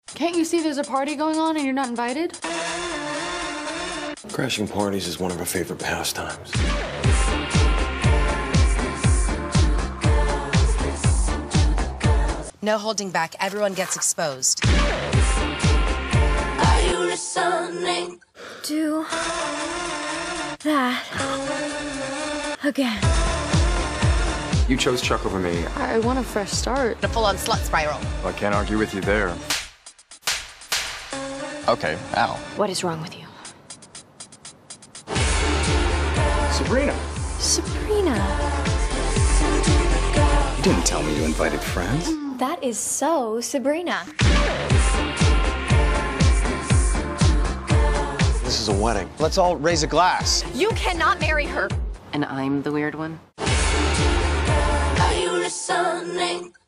Can't you see there's a party going on and you're not invited? Crashing parties is one of our favorite pastimes. No holding back. Everyone gets exposed. Are you listening? Do that again. You chose Chuck over me. I want a fresh start. A full-on slut spiral. I can't argue with you there. Okay, ow. What is wrong with you? Sabrina! Sabrina. You didn't tell me you invited friends. That is so Sabrina. This is a wedding. Let's all raise a glass. You cannot marry her. And I'm the weird one? Are you listening?